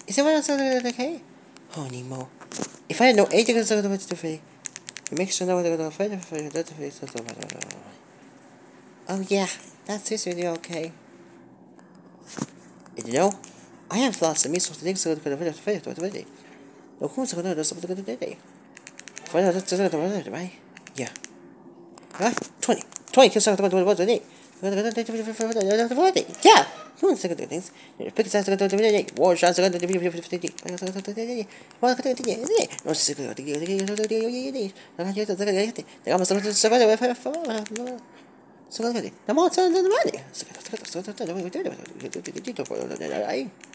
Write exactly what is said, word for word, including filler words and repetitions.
Is it what else okay? Oh, Nemo. If I had no eight, it's going to be free. It makes sure no one going to fight for the Oh, yeah, that's really okay. You know, I have thoughts of me, so the things are going to fight for the day. No, who's going to do something good today? Find out that's the other, right? Yeah. Right? twenty. twenty kills out of the day. Yeah! Who's the good things? Pick sides of the day. War shots are going to be fifty. What could I do? No, secret of the day. They almost don't survive away from so the more time than the money.